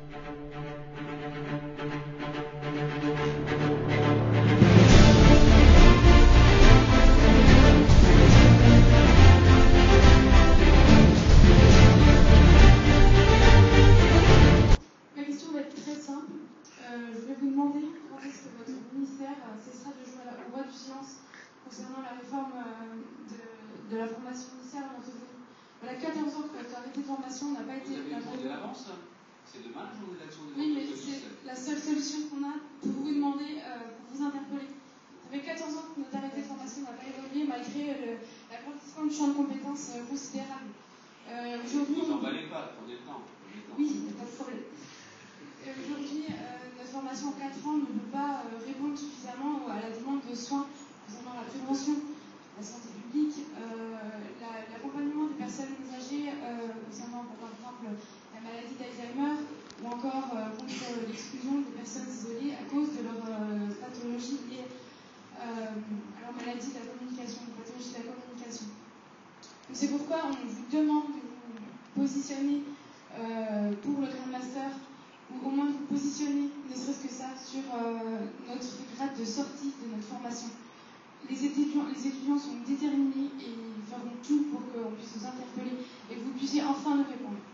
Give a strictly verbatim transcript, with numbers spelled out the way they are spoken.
concernant la réforme de, de la formation initiale en orthophonie. Voilà quatorze ans que notre arrêté de formation n'a pas été... Vous avez une journée d'avance? C'est demain la journée d'action des Oui, mais c'est la seule solution qu'on a pour vous demander, euh, pour vous interpeller. Ça fait quatorze ans que notre arrêté de formation n'a pas évolué malgré l'agrandissement du champ de compétences euh, considérable. Euh, Aujourd'hui... Vous n'emballez pas, prenez le temps. Oui, il n'y a pas de problème. Aujourd'hui, euh, notre formation en quatre ans ne peut pas euh, répondre suffisamment à la demande de soins concernant la prévention, la santé publique, euh, l'accompagnement la, des personnes âgées euh, concernant par exemple la maladie d'Alzheimer ou encore euh, contre l'exclusion des personnes isolées à cause de leur euh, pathologie liée euh, à leur maladie de la communication, de pathologie de la communication. C'est pourquoi on vous demande de vous positionner euh, pour le Grand Master ou au moins de vous positionner, ne serait-ce que ça, sur euh, notre grade de sortie de notre formation. Les étudiants, les étudiants sont déterminés et ils feront tout pour qu'on puisse vous interpeller et que vous puissiez enfin nous répondre.